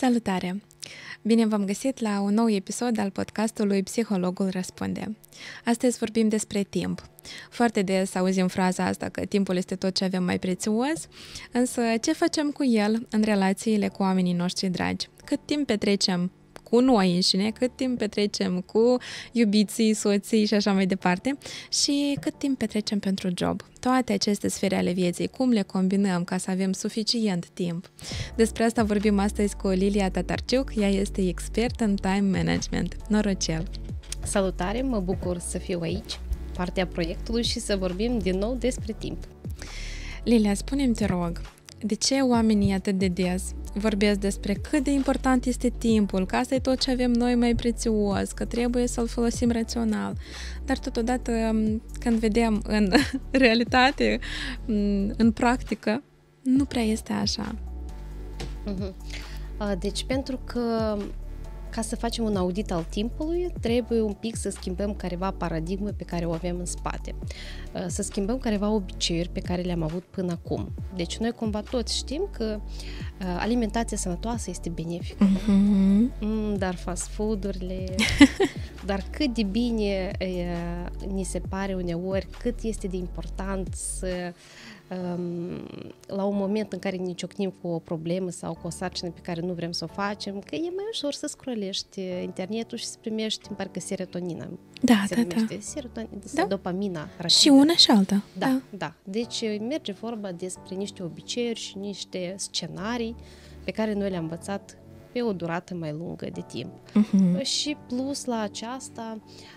Salutare! Bine v-am găsit la un nou episod al podcastului Psihologul Răspunde. Astăzi vorbim despre timp. Foarte des auzim fraza asta că timpul este tot ce avem mai prețios, însă ce facem cu el în relațiile cu oamenii noștri dragi? Cât timp petrecem cu noi înșine, cât timp petrecem cu iubiții, soții și așa mai departe și cât timp petrecem pentru job. Toate aceste sfere ale vieții, cum le combinăm ca să avem suficient timp. Despre asta vorbim astăzi cu Lilia Tatarciuc, ea este expert în time management. Norocel! Salutare, mă bucur să fiu aici, partea proiectului și să vorbim din nou despre timp. Lilia, spune-mi, te rog, de ce oamenii atât de des vorbesc despre cât de important este timpul, că asta e tot ce avem noi mai prețios, că trebuie să-l folosim rațional. Dar totodată, când vedem în realitate, în practică, nu prea este așa. Deci, pentru că ca să facem un audit al timpului, trebuie un pic să schimbăm careva paradigme pe care o avem în spate. Să schimbăm careva obiceiuri pe care le-am avut până acum. Deci noi cumva toți știm că alimentația sănătoasă este benefică. Dar fast food-urile, dar cât de bine ni se pare uneori, cât este de important să la un moment în care ne ciocnim cu o problemă sau cu o sarcină pe care nu vrem să o facem, că e mai ușor să scrollești internetul și să primești, îmi pare că serotonina. Da. Sau dopamina rapidă. Și una și alta. Da. Deci merge vorba despre niște obiceiuri și niște scenarii pe care noi le-am învățat pe o durată mai lungă de timp. Și plus la aceasta,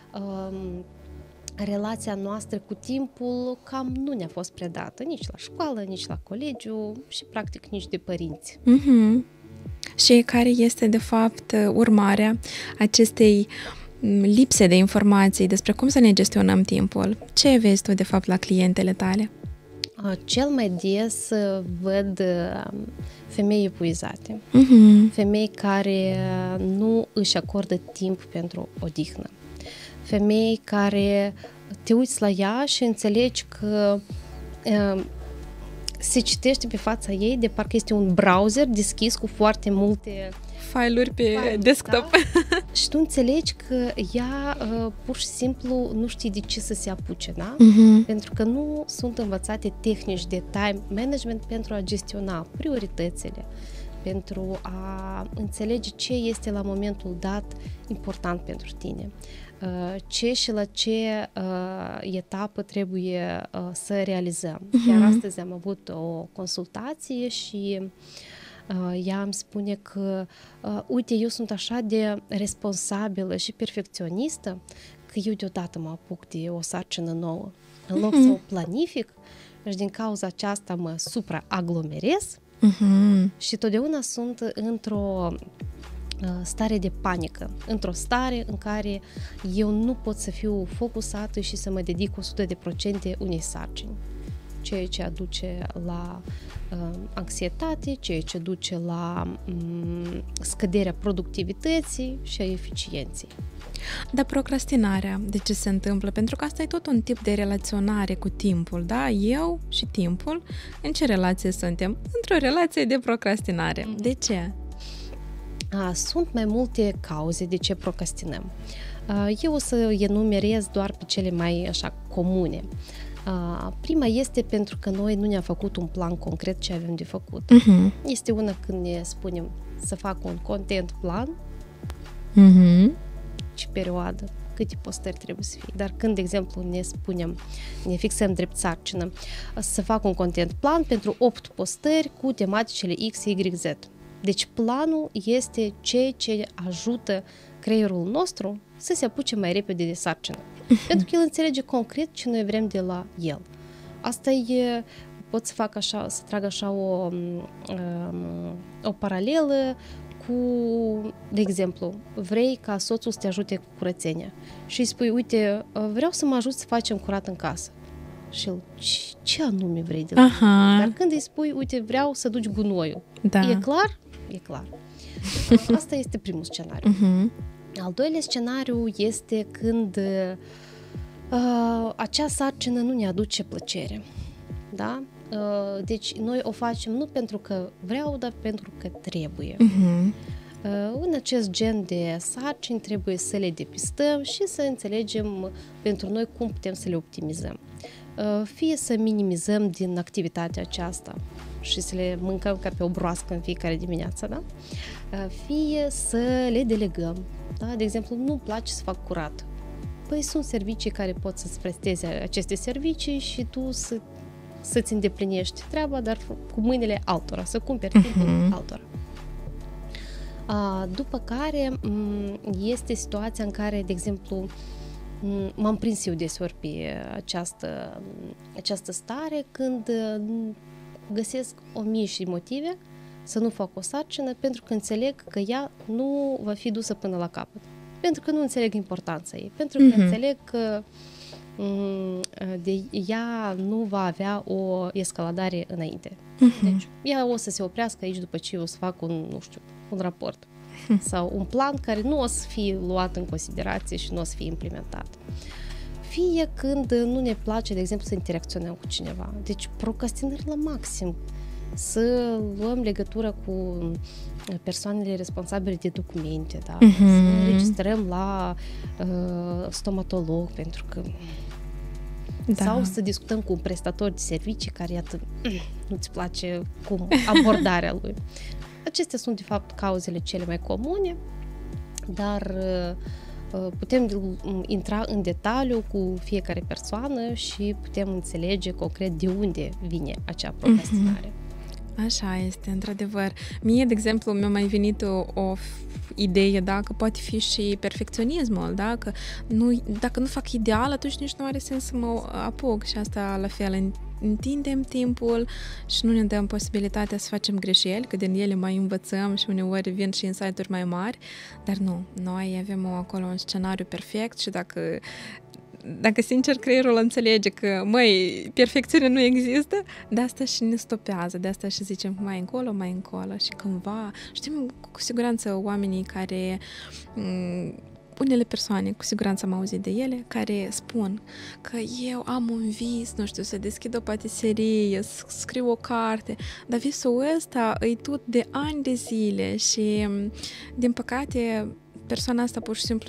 relația noastră cu timpul cam nu ne-a fost predată nici la școală, nici la colegiu și practic nici de părinți. Și care este de fapt urmarea acestei lipse de informații despre cum să ne gestionăm timpul? Ce vezi tu de fapt la clientele tale? Cel mai des văd femei epuizate, femei care nu își acordă timp pentru odihnă, femei care te uiți la ea și înțelegi că se citește pe fața ei de parcă este un browser deschis cu foarte multe file-uri pe desktop. Da? Și tu înțelegi că ea pur și simplu nu știe de ce să se apuce, da? Pentru că nu sunt învățate tehnici de time management pentru a gestiona prioritățile, pentru a înțelege ce este la momentul dat important pentru tine, ce și la ce etapă trebuie să realizăm. Chiar astăzi am avut o consultație și ea îmi spune că uite, eu sunt așa de responsabilă și perfecționistă că eu deodată mă apuc de o sarcină nouă. În loc să o planific, și din cauza aceasta mă supraaglomerez și totdeauna sunt într-o stare de panică, într-o stare în care eu nu pot să fiu focusată și să mă dedic 100% unei sarcini, ceea ce aduce la anxietate, ceea ce duce la scăderea productivității și a eficienței. Dar procrastinarea, de ce se întâmplă? Pentru că asta e tot un tip de relaționare cu timpul, da? Eu și timpul, în ce relație suntem? Într-o relație de procrastinare. De ce? Sunt mai multe cauze de ce procrastinăm. Eu o să enumerez doar pe cele mai așa comune. Prima este pentru că noi nu ne-am făcut un plan concret ce avem de făcut. Este una când ne spunem să fac un content plan, ce perioadă, câte postări trebuie să fie. Dar când, de exemplu, ne fixăm drept sarcină să fac un content plan pentru 8 postări cu tematicile X, Y, Z. Deci planul este ceea ce ajută creierul nostru să se apuce mai repede de sarcină. Pentru că el înțelege concret ce noi vrem de la el. Asta e, pot să fac așa, să trag așa o paralelă cu, de exemplu, vrei ca soțul să te ajute cu curățenia și îi spui, uite, vreau să mă ajut să facem curat în casă. Și el, ce anume vrei de la mine? Dar când îi spui, uite, vreau să duci gunoiul. Da. E clar? E clar. Asta este primul scenariu. Al doilea scenariu este când acea sarcină nu ne aduce plăcere. Da? Deci noi o facem nu pentru că vreau, dar pentru că trebuie. În acest gen de sarcini trebuie să le depistăm și să înțelegem pentru noi cum putem să le optimizăm. Fie să minimizăm din activitatea aceasta și să le mâncăm ca pe o broască în fiecare dimineață, da? Fie să le delegăm. Da? De exemplu, nu-mi place să fac curat. Păi sunt servicii care pot să-ți presteze aceste servicii și tu să-ți îndeplinești treaba, dar cu mâinile altora, să cumperi timpul altora. După care este situația în care, de exemplu, m-am prins eu deseori pe această stare când găsesc 1000 motive să nu fac o sarcină pentru că înțeleg că ea nu va fi dusă până la capăt. Pentru că nu înțeleg importanța ei. Pentru că înțeleg că ea nu va avea o escaladare înainte. Deci, ea o să se oprească aici după ce eu o să fac un raport sau un plan care nu o să fie luat în considerație și nu o să fie implementat. Fie când nu ne place, de exemplu, să interacționăm cu cineva. Deci, procrastinări la maxim. Să luăm legătură cu persoanele responsabile de documente, da? Să înregistrăm la stomatolog, pentru că sau să discutăm cu un prestator de servicii care, iată, nu-ți place cum abordarea lui. Acestea sunt, de fapt, cauzele cele mai comune, dar putem intra în detaliu cu fiecare persoană și putem înțelege concret de unde vine acea procrastinare. Așa este, într-adevăr. Mie, de exemplu, mi-a mai venit o idee, da, că poate fi și perfecționismul, da, că dacă nu fac ideal, atunci nici nu are sens să mă apuc și asta la fel întindem timpul și nu ne dăm posibilitatea să facem greșeli, că din ele mai învățăm și uneori vin și insight-uri mai mari, dar nu, noi avem acolo un scenariu perfect și dacă sincer creierul înțelege că, perfecțiune nu există, de asta și ne stopează, de asta și zicem mai încolo și cândva, știm cu siguranță oamenii care, unele persoane, cu siguranță am auzit de ele, care spun că eu am un vis, nu știu, să deschid o patiserie, să scriu o carte, dar visul ăsta e tot de ani de zile și, din păcate, persoana asta pur și simplu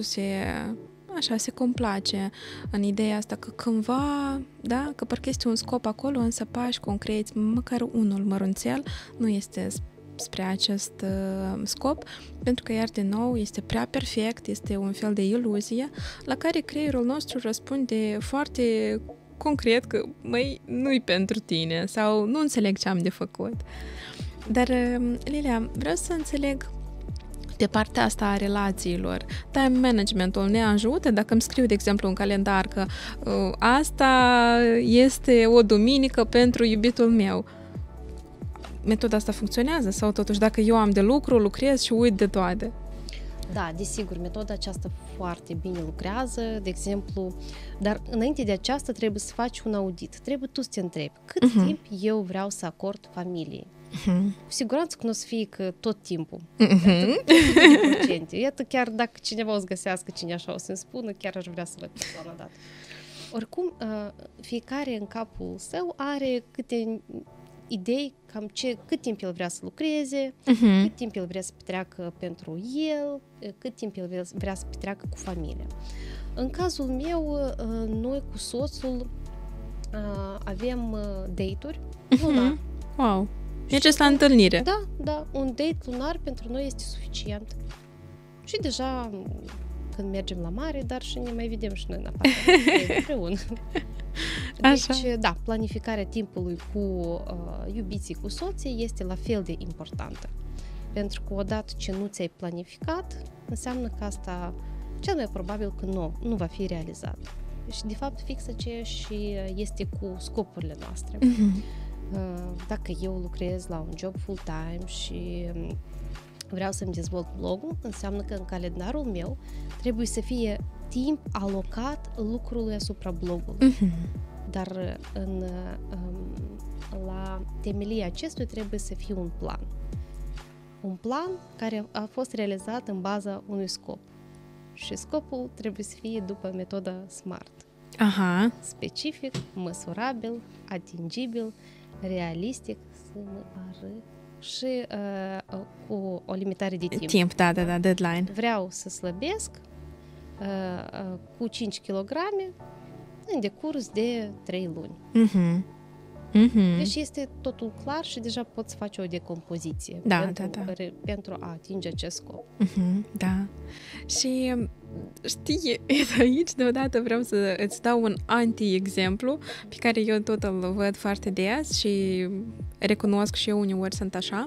se complace în ideea asta că cândva, da, că parcă este un scop acolo, însă pași concreți, măcar unul mărunțel, nu este spre acest scop, pentru că iar din nou este prea perfect, este un fel de iluzie la care creierul nostru răspunde foarte concret că, nu-i pentru tine sau nu înțeleg ce am de făcut. Dar, Lilia, vreau să înțeleg de partea asta a relațiilor. Time managementul ne ajută dacă îmi scriu, de exemplu, un calendar că asta este o duminică pentru iubitul meu. Metoda asta funcționează? Sau totuși dacă eu am de lucru, lucrez și uit de toate? Da, desigur, metoda aceasta foarte bine lucrează, de exemplu, dar înainte de aceasta trebuie să faci un audit. Trebuie tu să te întrebi cât timp eu vreau să acord familiei. Cu siguranță că nu o să fie că tot timpul. Iată, chiar dacă cineva o să găsească cine așa o să-mi spună, chiar aș vrea să văd persoana dată. Oricum, fiecare în capul său are câte idei cam cât timp el vrea să lucreze, cât timp el vrea să petreacă pentru el, cât timp el vrea să petreacă cu familia. În cazul meu, noi cu soțul avem date-uri lunar. Wow! Mergeți la întâlnire. Da, un date lunar pentru noi este suficient. Și deja când mergem la mare, dar și ne mai vedem și noi în apartament împreună. Deci, da, planificarea timpului cu iubiții, cu soții este la fel de importantă. Pentru că odată ce nu ți-ai planificat, înseamnă că asta cel mai probabil că nu va fi realizat. Și de fapt fix aceeași este cu scopurile noastre. Dacă eu lucrez la un job full-time și vreau să-mi dezvolt blogul, înseamnă că în calendarul meu trebuie să fie timp alocat lucrului asupra blogului. Dar la temelia acestuia trebuie să fie un plan. Un plan care a fost realizat în baza unui scop. Și scopul trebuie să fie după metoda SMART. Specific, măsurabil, atingibil, realistic, și cu o limitare de timp. Timp, da, deadline. Vreau să slăbesc cu 5 kg în decurs de 3 luni. Deci este totul clar și deja poți face o decompoziție pentru a atinge acest scop. Da. Și știi, aici deodată vreau să îți dau un anti-exemplu pe care eu tot îl văd foarte des și recunosc și eu uneori sunt așa.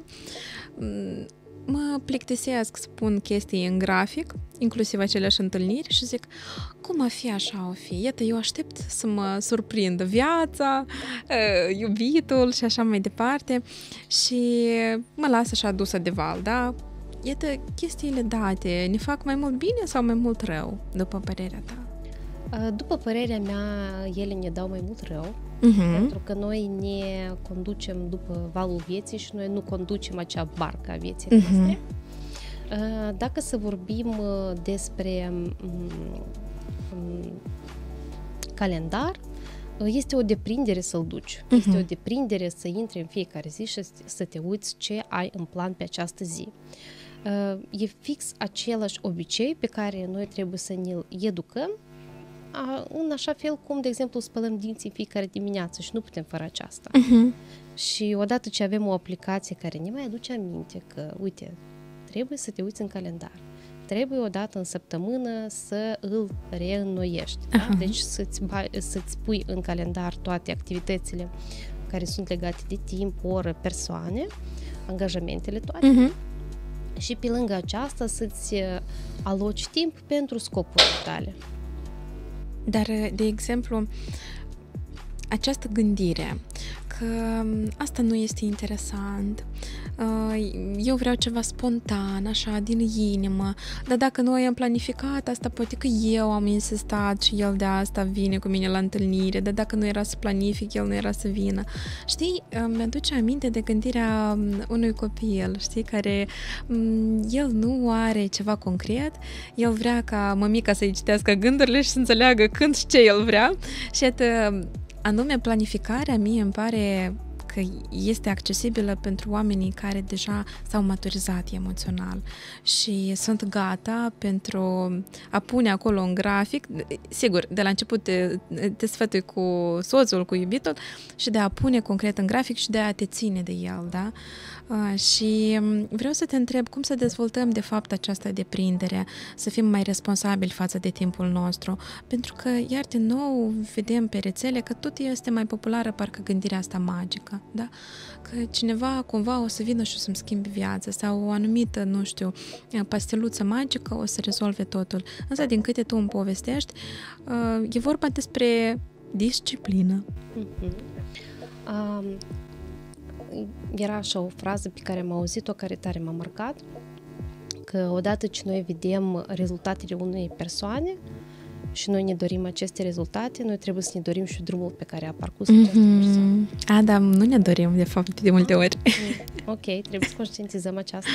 Mă plictisesc să pun chestii în grafic, inclusiv aceleași întâlniri și zic, cum a fi așa o fi? Iată, eu aștept să mă surprindă viața, iubitul și așa mai departe și mă las așa dusă de val, da? Iată, chestiile date ne fac mai mult bine sau mai mult rău, după părerea ta? După părerea mea, ele ne dau mai mult rău, pentru că noi ne conducem după valul vieții și noi nu conducem acea barcă a vieții noastre. Dacă să vorbim despre calendar, este o deprindere să-l duci. Este o deprindere să intri în fiecare zi și să te uiți ce ai în plan pe această zi. E fix același obicei pe care noi trebuie să ne-l educăm, în așa fel cum, de exemplu, spălăm dinții în fiecare dimineață și nu putem fără aceasta. Și odată ce avem o aplicație care ne mai aduce aminte că, uite, trebuie să te uiți în calendar, trebuie odată în săptămână să îl reînnoiești. Da? Deci să-ți pui în calendar toate activitățile care sunt legate de timp, oră, persoane, angajamentele toate. Și pe lângă aceasta să-ți aloci timp pentru scopurile tale. Dar, de exemplu, această gândire că asta nu este interesant, eu vreau ceva spontan, așa, din inimă, dar dacă noi am planificat asta, poate că eu am insistat și el de asta vine cu mine la întâlnire, dar dacă nu era să planific, el nu era să vină. Știi, mi-aduce aminte de gândirea unui copil, știi, care el nu are ceva concret, el vrea ca mămica să-i citească gândurile și să înțeleagă când și ce el vrea și anume, planificarea mie îmi pare că este accesibilă pentru oamenii care deja s-au maturizat emoțional și sunt gata pentru a pune acolo un grafic, sigur, de la început te sfătui cu soțul, cu iubitul și de a pune concret în grafic și de a te ține de el, da? Și vreau să te întreb cum să dezvoltăm de fapt această deprindere, să fim mai responsabili față de timpul nostru, pentru că iar din nou vedem pe rețele că tot este mai populară parcă gândirea asta magică, da? Că cineva cumva o să vină și o să-mi schimbe viața sau o anumită, nu știu, pasteluță magică o să rezolve totul. Însă din câte tu îmi povestești, e vorba despre disciplină. Era așa o frază pe care am auzit-o, care tare m-a marcat, că odată ce noi vedem rezultatele unei persoane și noi ne dorim aceste rezultate, noi trebuie să ne dorim și drumul pe care a parcurs această persoană. Dar nu ne dorim, de fapt, de multe ori. Ok, trebuie să conștientizăm aceasta.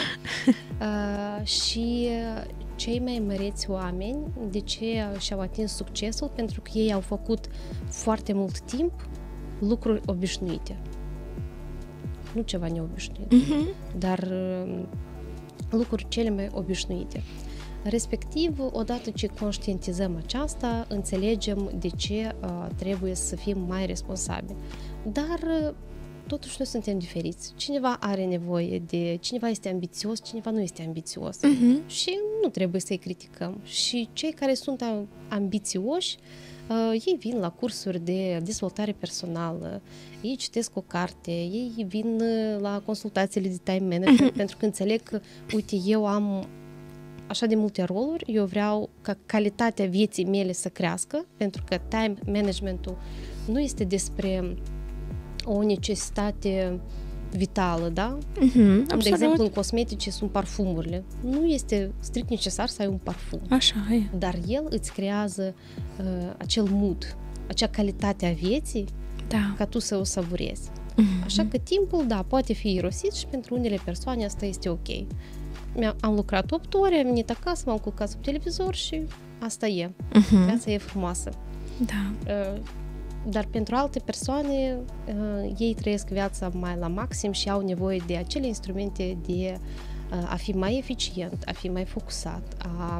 Și cei mai măreți oameni, de ce și-au atins succesul? Pentru că ei au făcut foarte mult timp lucruri obișnuite. Nu ceva neobișnuit, dar lucruri cele mai obișnuite. Respectiv, odată ce conștientizăm aceasta, înțelegem de ce trebuie să fim mai responsabili. Dar totuși noi suntem diferiți. Cineva are nevoie cineva este ambițios, cineva nu este ambițios. Și nu trebuie să-i criticăm. Și cei care sunt ambițioși, ei vin la cursuri de dezvoltare personală, ei citesc o carte, ei vin la consultațiile de time management pentru că înțeleg că, uite, eu am așa de multe roluri, eu vreau ca calitatea vieții mele să crească, pentru că time managementul nu este despre o necesitate vitală, da? De exemplu, în cosmetice sunt parfumurile. Nu este strict necesar să ai un parfum. Așa e. Dar el îți creează acel mood, acea calitate a vieții, ca tu să o savurezi. Așa că timpul, da, poate fi irosit și pentru unele persoane asta este ok. Am lucrat 8 ore, am venit acasă, m-am culcat sub televizor și asta e. Viața e frumoasă. Da. dar pentru alte persoane, ei trăiesc viața mai la maxim și au nevoie de acele instrumente de a fi mai eficient, a fi mai focusat,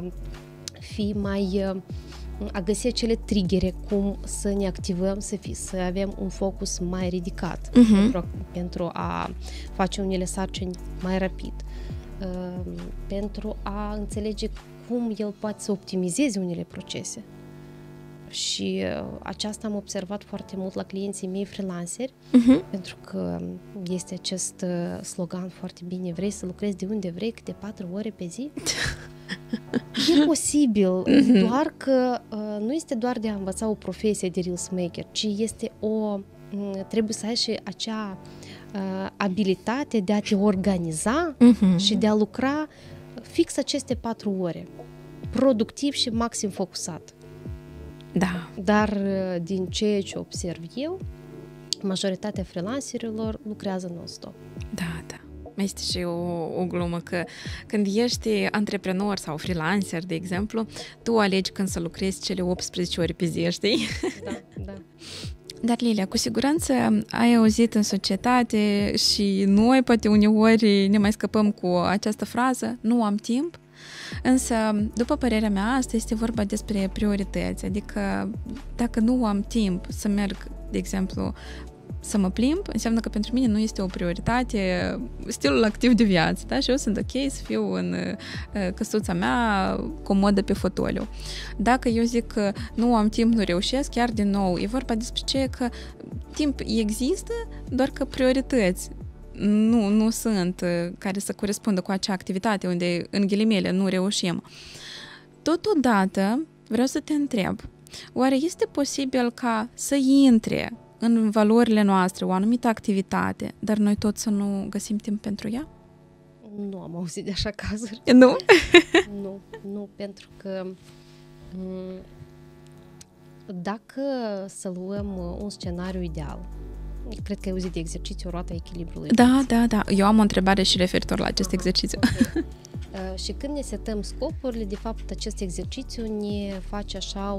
a găsi acele triggere, cum să ne activăm, să avem un focus mai ridicat pentru a face unele sarcini mai rapid, pentru a înțelege cum el poate să optimizeze unele procese. Și aceasta am observat foarte mult la clienții mei freelanceri, pentru că este acest slogan foarte bine: vrei să lucrezi de unde vrei, câte 4 ore pe zi? E posibil, doar că nu este doar de a învăța o profesie de Reels Maker, ci trebuie să ai și acea abilitate de a te organiza și de a lucra fix aceste 4 ore, productiv și maxim focusat. Da. Dar din ceea ce observ eu, majoritatea freelancerilor lucrează non-stop. Da. Mai este și o glumă că când ești antreprenor sau freelancer, de exemplu, tu alegi când să lucrezi cele 18 ore pe zi, știi? Da. Dar, Lilia, cu siguranță ai auzit în societate și noi poate uneori ne mai scăpăm cu această frază: nu am timp. Însă, după părerea mea, asta este vorba despre priorități. Adică, dacă nu am timp să merg, de exemplu, să mă plimb, înseamnă că pentru mine nu este o prioritate stilul activ de viață, da? Și eu sunt ok să fiu în căsuța mea comodă pe fotoliu. Dacă eu zic că nu am timp, nu reușesc, chiar din nou, e vorba despre ce că timp există, doar că priorități nu sunt care să corespundă cu acea activitate unde, în ghilimele, nu reușim. Totodată, vreau să te întreb, oare este posibil ca să intre în valorile noastre o anumită activitate, dar noi tot să nu găsim timp pentru ea? Nu am auzit de așa cazuri. Nu? Nu, pentru că dacă să luăm un scenariu ideal, cred că ai auzit de exercițiul roata echilibrului. Da. Eu am o întrebare și referitor la acest exercițiu. Okay. Și când ne setăm scopurile, de fapt, acest exercițiu ne face așa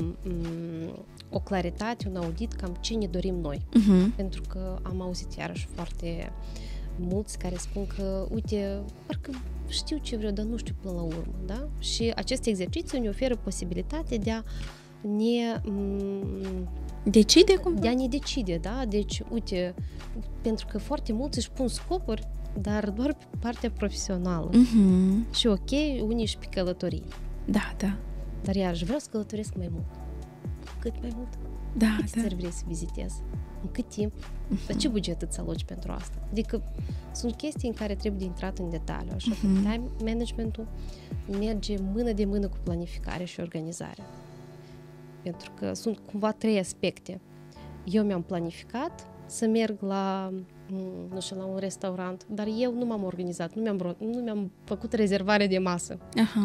o claritate, un audit, cam ce ne dorim noi. Pentru că am auzit iarăși foarte mulți care spun că, uite, parcă știu ce vreau, dar nu știu până la urmă, da? Și acest exercițiu ne oferă posibilitatea de a ne decide cum? De a ne decide, da? Deci, uite, pentru că foarte mulți își pun scopuri, dar doar pe partea profesională. Și ok, unii și pe călătorii. Da. Dar iarăși vreau să călătoresc mai mult. Cât mai mult? Câte țări vrei să vizitez? În cât timp? La ce buget îți aloci pentru asta? Adică sunt chestii în care trebuie de intrat în detaliu. Așa că time management-ul merge mână de mână cu planificare și organizare. Pentru că sunt cumva 3 aspecte. Eu mi-am planificat să merg la un restaurant, dar eu nu m-am organizat, nu mi-am făcut rezervare de masă.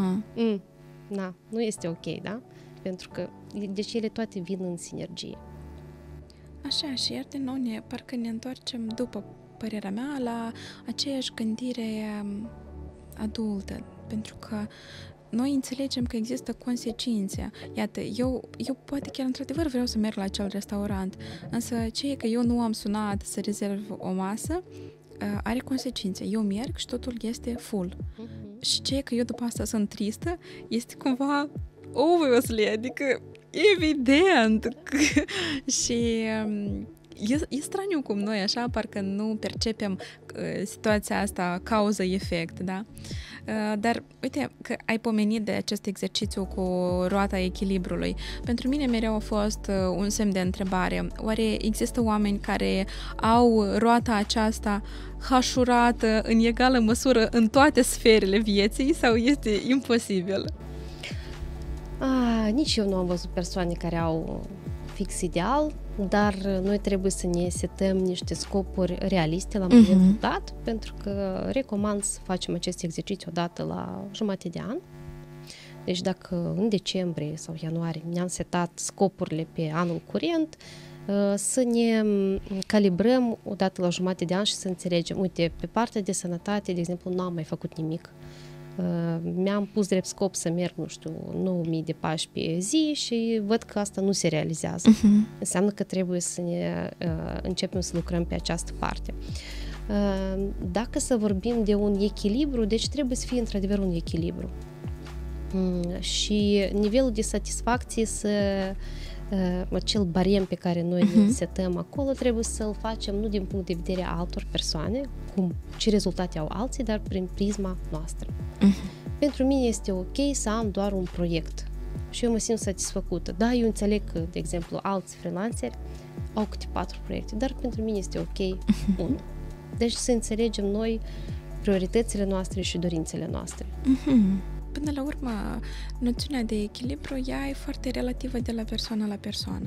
Nu este ok, da? Pentru că, deci ele toate vin în sinergie. Așa, și iar din nou parcă ne întoarcem, după părerea mea, la aceeași gândire adultă, pentru că noi înțelegem că există consecințe. Iată, eu poate chiar într-adevăr vreau să merg la acel restaurant, însă ce e că eu nu am sunat să rezerv o masă, are consecințe. Eu merg și totul este full. Și ce e că eu după asta sunt tristă, este cumva obviously, adică evident. Și e straniu cum noi așa parcă nu percepem situația asta cauză-efect, da? Dar uite că ai pomenit de acest exercițiu cu roata echilibrului. Pentru mine mereu a fost un semn de întrebare. Oare există oameni care au roata aceasta hașurată în egală măsură în toate sferele vieții sau este imposibil? Nici eu nu am văzut persoane care au fix ideal, dar noi trebuie să ne setăm niște scopuri realiste la momentul dat, pentru că recomand să facem acest exercițiu odată la jumătate de an. Deci dacă în decembrie sau ianuarie ne-am setat scopurile pe anul curent, să ne calibrăm odată la jumătate de an și să înțelegem, uite, pe partea de sănătate, de exemplu, nu am mai făcut nimic. Mi-am pus drept scop să merg, 9.000 de pași pe zi și văd că asta nu se realizează. Înseamnă că trebuie să ne începem să lucrăm pe această parte. Dacă să vorbim de un echilibru, deci trebuie să fie într-adevăr un echilibru. Și nivelul de satisfacție acel barem pe care noi îl setăm acolo, trebuie să-l facem nu din punct de vedere a altor persoane, ce rezultate au alții, dar prin prisma noastră. Pentru mine este ok să am doar un proiect și eu mă simt satisfăcută. Da, eu înțeleg că, de exemplu, alți freelanceri au câte 4 proiecte, dar pentru mine este ok unul. Deci să înțelegem noi prioritățile noastre și dorințele noastre. Până la urmă, noțiunea de echilibru, ea e foarte relativă de la persoană la persoană.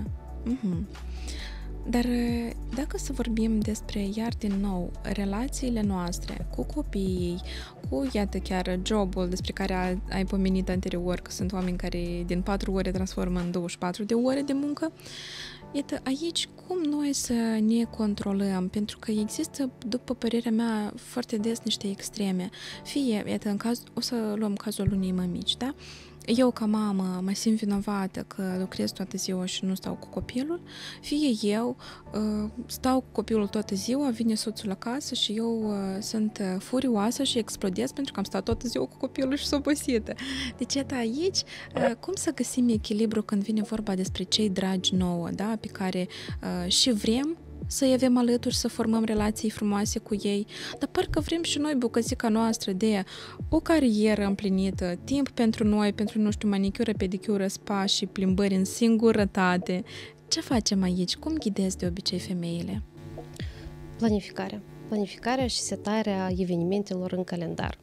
Dar dacă să vorbim despre, iar din nou, relațiile noastre cu copiii, cu, iată, chiar jobul despre care ai pomenit anterior, că sunt oameni care din 4 ore transformă în 24 de ore de muncă, iată, aici cum noi să ne controlăm? Pentru că există, după părerea mea, foarte des niște extreme. Fie, iată, o să luăm cazul unei mămici, da? Eu, ca mamă, mă simt vinovată că lucrez toată ziua și nu stau cu copilul, fie eu stau cu copilul toată ziua, vine soțul acasă și eu sunt furioasă și explodez pentru că am stat toată ziua cu copilul și sunt obosită. Deci, iată, aici, cum să găsim echilibru când vine vorba despre cei dragi nouă, da? Pe care și vrem să-i avem alături, să formăm relații frumoase cu ei, dar parcă vrem și noi bucățica noastră de o carieră împlinită, timp pentru noi, pentru, manicură, pedicură, spa și plimbări în singurătate. Ce facem aici? Cum ghidezi de obicei femeile? Planificarea și setarea evenimentelor în calendar.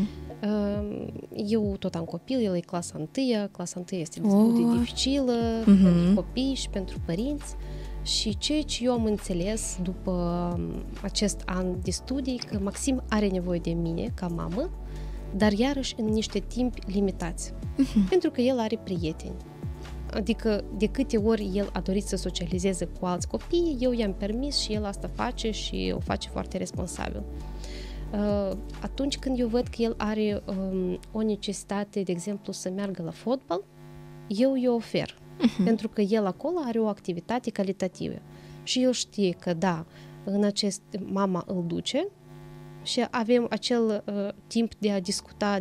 Eu tot am copil, el e clasa 1, clasa 1 este destul de dificilă pentru copii și pentru părinți. Și ceea ce eu am înțeles după acest an de studii, că Maxim are nevoie de mine ca mamă, dar iarăși în niște timpi limitați. Pentru că el are prieteni. Adică de câte ori el a dorit să socializeze cu alți copii, eu i-am permis și el asta face și o face foarte responsabil. Atunci când eu văd că el are o necesitate, de exemplu, să meargă la fotbal, eu îi ofer. Pentru că el acolo are o activitate calitativă. Și el știe că, da, în acest mama îl duce și avem acel timp de a discuta,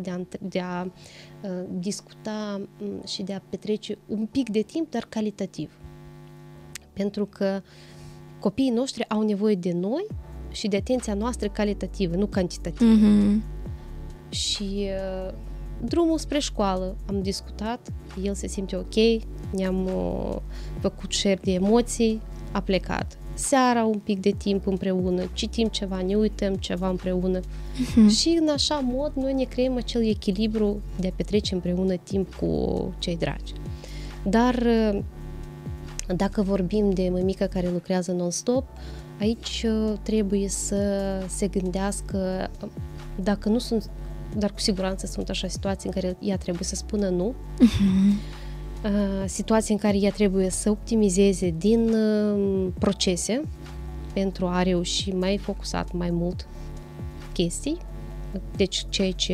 discuta și de a petrece un pic de timp, dar calitativ. Pentru că copiii noștri au nevoie de noi și de atenția noastră calitativă, nu cantitativă. Și drumul spre școală am discutat, el se simte ok, ne-am făcut share de emoții, a plecat. Seara un pic de timp împreună, citim ceva, ne uităm ceva împreună și în așa mod noi ne creăm acel echilibru de a petrece împreună timp cu cei dragi. Dar dacă vorbim de mămica care lucrează non-stop, aici trebuie să se gândească, dacă nu sunt, dar cu siguranță sunt așa situații în care ea trebuie să spună nu, situații în care ea trebuie să optimizeze din procese pentru a reuși mai focusat mai mult chestii, deci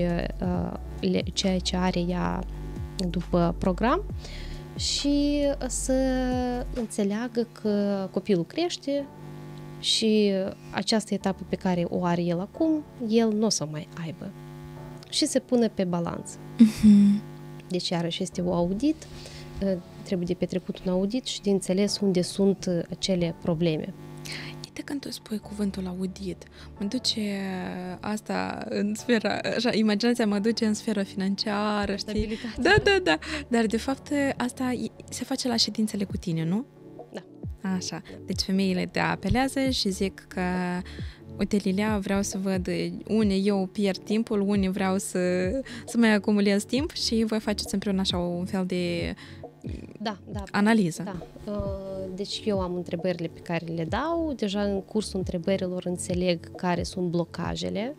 ceea ce are ea după program, și să înțeleagă că copilul crește și această etapă pe care o are el acum, el nu o să mai aibă. Și se pune pe balanță. Deci, iarăși, este un audit, trebuie de petrecut un audit și de înțeles unde sunt acele probleme. Uite, când tu spui cuvântul audit, mă duce asta în sfera, așa, imaginația mă duce în sfera financiară, știi? Da. Dar, de fapt, asta se face la ședințele cu tine, nu? Da. Așa. Deci, femeile te apelează și zic că uite, Lilia, vreau să văd unde eu pierd timpul, unde vreau să mai acumulez timp și voi faceți împreună așa un fel de analiză. Da. Deci eu am întrebările pe care le dau, deja în cursul întrebărilor înțeleg care sunt blocajele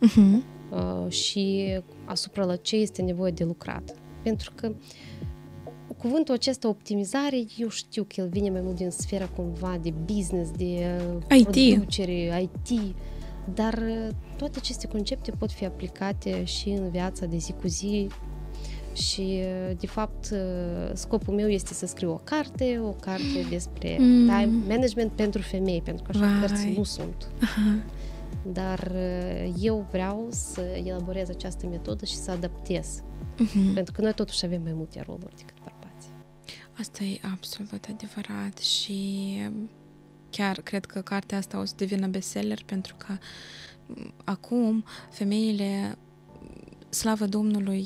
și asupra la ce este nevoie de lucrat. Pentru că cuvântul acesta, optimizare, eu știu că el vine mai mult din sfera cumva de business, de IT. producere, IT, Dar toate aceste concepte pot fi aplicate și în viața de zi cu zi și, de fapt, scopul meu este să scriu o carte despre time management pentru femei, pentru că așa cărți nu sunt. Dar eu vreau să elaborez această metodă și să adaptez. Pentru că noi totuși avem mai multe roluri decât bărbații. Asta e absolut adevărat și chiar cred că cartea asta o să devină bestseller pentru că acum femeile, slavă Domnului,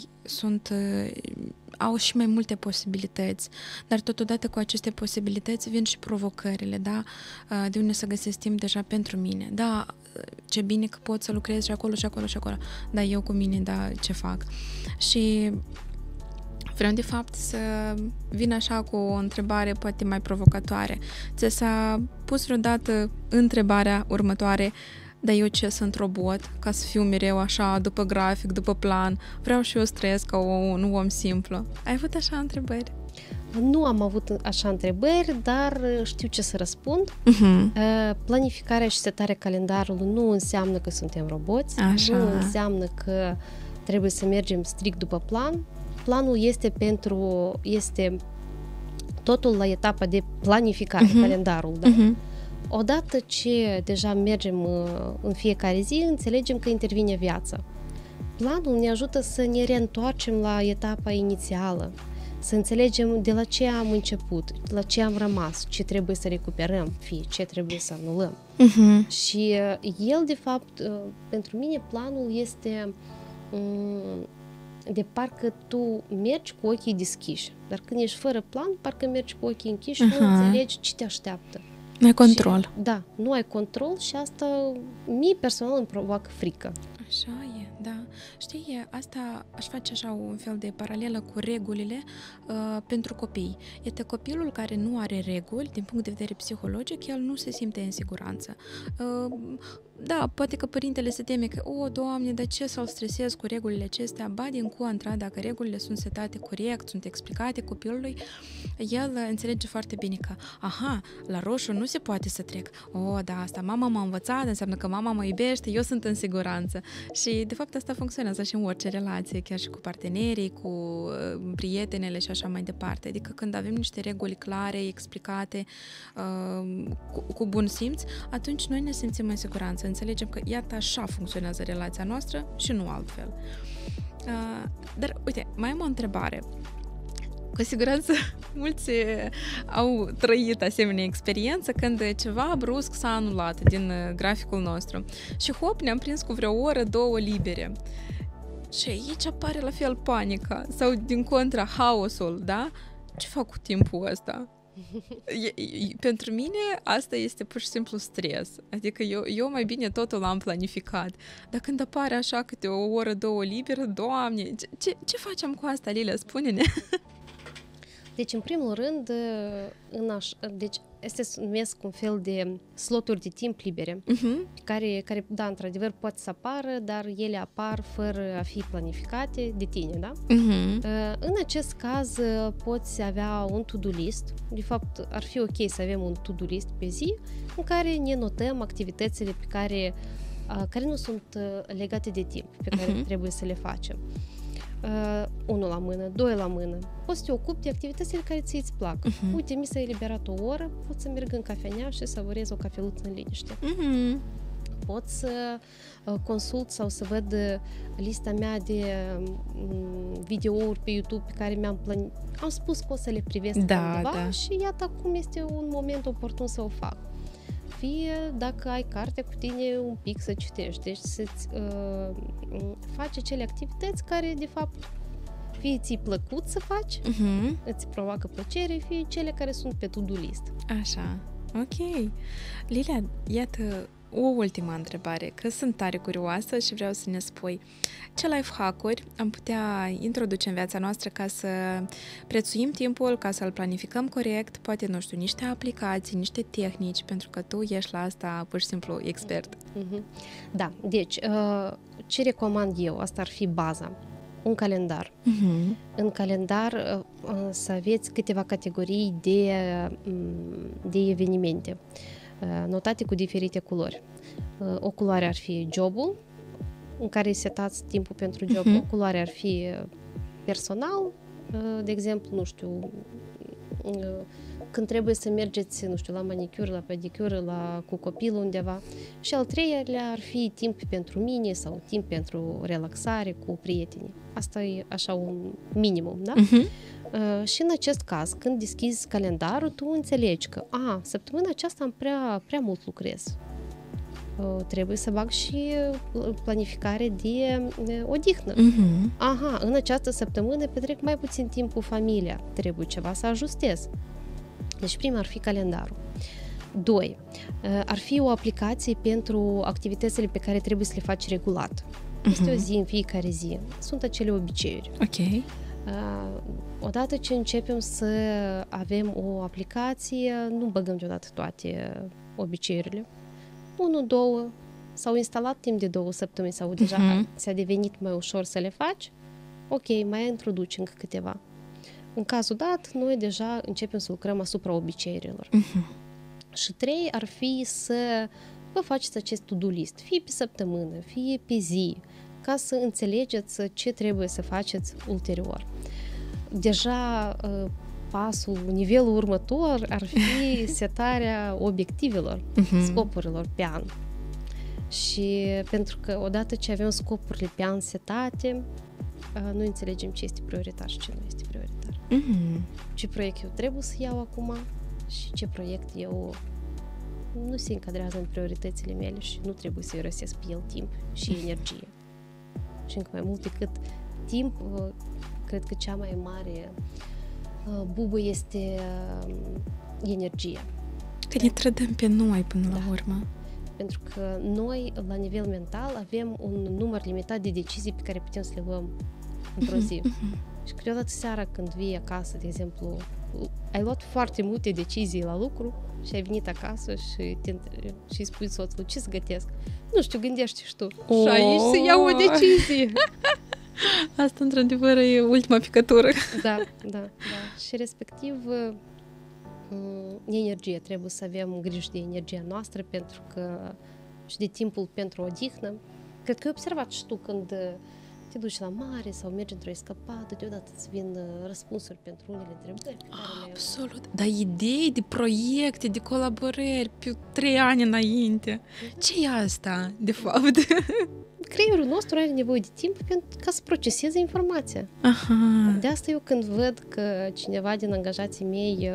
au și mai multe posibilități, dar totodată cu aceste posibilități vin și provocările, da? De unde să găsesc timp deja pentru mine. Da, ce bine că pot să lucrez și acolo și acolo și acolo, dar eu cu mine, da, ce fac? Și vreau de fapt să vin așa cu o întrebare poate mai provocatoare. Ți s-a pus vreodată întrebarea următoare: dar eu ce, sunt robot, ca să fiu mereu așa, după grafic, după plan? Vreau și eu să trăiesc ca un om simplu. Ai avut așa întrebări? Nu am avut așa întrebări, dar știu ce să răspund. Planificarea și setarea calendarului nu înseamnă că suntem roboți, nu înseamnă că trebuie să mergem strict după plan. Planul este totul la etapa de planificare, calendarul, da? Odată ce deja mergem în fiecare zi, înțelegem că intervine viața. Planul ne ajută să ne reîntoarcem la etapa inițială, să înțelegem de la ce am început, de la ce am rămas, ce trebuie să recuperăm, fie ce trebuie să anulăm. Și el, de fapt, pentru mine, planul este de parcă tu mergi cu ochii deschiși, dar când ești fără plan, parcă mergi cu ochii închiși și nu înțelegi ce te așteaptă. Nu ai control. Și, da, nu ai control și asta mie personal îmi provoacă frică. Așa e, da. Știi, asta aș face așa un fel de paralelă cu regulile pentru copii. Este copilul care nu are reguli, din punct de vedere psihologic, el nu se simte în siguranță. Da, poate că părintele se teme că, Doamne, dar ce să-l stresez cu regulile acestea? Ba, din contra, dacă regulile sunt setate corect, sunt explicate copilului, el înțelege foarte bine că, la roșu nu se poate să trec. Da, asta mama m-a învățat, înseamnă că mama mă iubește, eu sunt în siguranță. Și, de fapt, asta funcționează și în orice relație, chiar și cu partenerii, cu prietenele și așa mai departe. Adică când avem niște reguli clare, explicate, cu bun simț, atunci noi ne simțim în siguranță. Înțelegem că, iată, așa funcționează relația noastră și nu altfel. Dar, uite, mai am o întrebare. Cu siguranță mulți au trăit asemenea experiență când ceva brusc s-a anulat din graficul nostru și hop, ne-am prins cu vreo oră, două libere. Și aici apare la fel panica sau, din contra, haosul, da? Ce fac cu timpul ăsta? Pentru mine asta este pur și simplu stres. Adică eu mai bine totul l-am planificat. Dar când apare așa câte o oră, două liberă, Doamne, ce facem cu asta, Lilia? Spune-ne! Deci, în primul rând, deci, astea se numesc un fel de sloturi de timp libere, care, da, într-adevăr, pot să apară, dar ele apar fără a fi planificate de tine, da? În acest caz, poți avea un to-do list. De fapt, ar fi ok să avem un to-do list pe zi, în care ne notăm activitățile care nu sunt legate de timp, pe care trebuie să le facem. 1 la mână, 2 la mână. Poți să te ocupi de activitățile care ți-ți plac. Uite, mi s-a eliberat o oră, pot să merg în cafenea și să savorez o cafeluță în liniște. Pot să consult sau să văd lista mea de videouri pe YouTube pe care am spus că o să le privesc undeva și iată acum este un moment oportun să o fac. Fie dacă ai carte cu tine un pic să citești, deci să-ți faci acele activități care de fapt fie ți-i plăcut să faci, îți provoacă plăcere, fie cele care sunt pe to-do list. Așa, ok. Lilia, iată o ultimă întrebare, că sunt tare curioasă și vreau să ne spui ce life hack-uri am putea introduce în viața noastră ca să prețuim timpul, ca să-l planificăm corect, poate, nu știu, niște aplicații, niște tehnici, pentru că tu ești la asta pur și simplu expert. Da, deci, ce recomand eu? Asta ar fi baza. Un calendar. În calendar să aveți câteva categorii de evenimente. notate cu diferite culori. O culoare ar fi jobul, în care setați timpul pentru job. O culoare ar fi personal, de exemplu, nu știu, când trebuie să mergeți, nu știu, la manicură, la pedicură, cu copilul undeva. Și al treilea ar fi timp pentru mine sau timp pentru relaxare cu prietenii. Asta e așa un minimum, da? Și în acest caz, când deschizi calendarul, tu înțelegi că, săptămâna aceasta am prea mult lucrez. Trebuie să bag și planificare de odihnă. În această săptămână petrec mai puțin timp cu familia. Trebuie ceva să ajustez. Deci prima ar fi calendarul. 2. Ar fi o aplicație pentru activitățile pe care trebuie să le faci regulat. Este o zi în fiecare zi. Sunt acele obiceiuri. Ok. Odată ce începem să avem o aplicație, nu băgăm deodată toate obiceiurile. 1-2 s-au instalat timp de 2 săptămâni sau deja ți-a devenit mai ușor să le faci, ok, mai introduci încă câteva. În cazul dat, noi deja începem să lucrăm asupra obiceiurilor. Și 3 ar fi să vă faceți acest to-do list, fie pe săptămână, fie pe zi, ca să înțelegeți ce trebuie să faceți ulterior. Deja nivelul următor ar fi setarea obiectivelor, scopurilor pe an. Și pentru că odată ce avem scopurile pe an setate, noi înțelegem ce este prioritar și ce nu este prioritar. Ce proiect eu trebuie să iau acum și ce proiect eu nu se încadrează în prioritățile mele și nu trebuie să-i răsesc pe el timp și energie. Și încă mai mult decât timp, cred că cea mai mare bubă este energia. Că ne trădăm pe noi până la urmă. Pentru că noi, la nivel mental, avem un număr limitat de decizii pe care putem să le luăm într-o zi. Și câteodată seara când vii acasă, de exemplu, ai luat foarte multe decizii la lucru și ai venit acasă și spui soțului, ce să gătesc? Nu știu, gândește și tu. Și aici să iau o decizie. Asta, într-adevăr, e ultima picătură. Da. Și respectiv, energie. Trebuie să avem grijă de energia noastră și de timpul pentru odihnă. Cred că ai observat și tu când te duci la mare sau mergi într-o escapadă, deodată îți vin răspunsuri pentru unele întrebări. Absolut. Dar idei de proiecte, de colaborări pe 3 ani înainte. Ce e asta, de fapt? Creierul nostru are nevoie de timp ca să proceseze informația. De asta eu când văd că cineva din angajații mei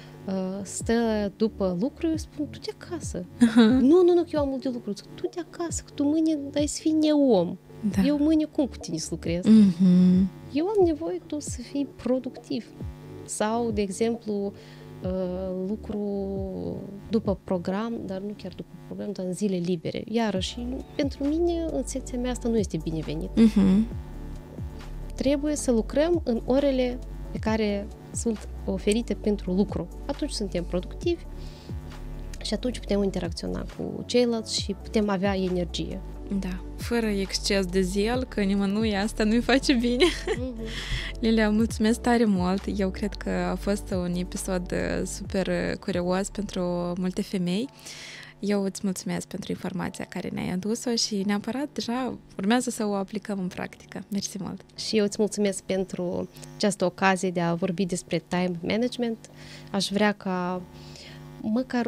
stă după lucru, eu spun, tu de acasă. Nu, că eu am multe lucruri. Tu de acasă, că tu mâine ai să fii neom. Da. Eu mâine cum cu tine să lucrez? Eu am nevoie tu să fii productiv. Sau, de exemplu, lucru după program, dar nu chiar după program, dar în zile libere. Iarăși, pentru mine, în secția mea asta nu este binevenit. Trebuie să lucrăm în orele pe care sunt oferite pentru lucru. Atunci suntem productivi și atunci putem interacționa cu ceilalți și putem avea energie. Da, fără exces de zel, că nimănui asta nu-i face bine. Lilia, mulțumesc tare mult. Eu cred că a fost un episod super curios pentru multe femei. Eu îți mulțumesc pentru informația care ne-ai adus-o și neapărat deja urmează să o aplicăm în practică. Mersi mult! Și eu îți mulțumesc pentru această ocazie de a vorbi despre time management. Aș vrea ca măcar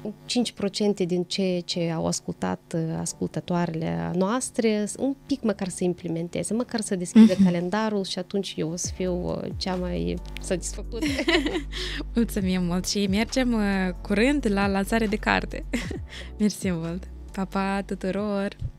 5% din ceea ce au ascultat ascultătoarele noastre, un pic măcar să implementeze, măcar să deschidă calendarul și atunci eu o să fiu cea mai satisfăcută. Mulțumim mult și mergem curând la lansare de carte. Mersi mult! Pa, pa tuturor!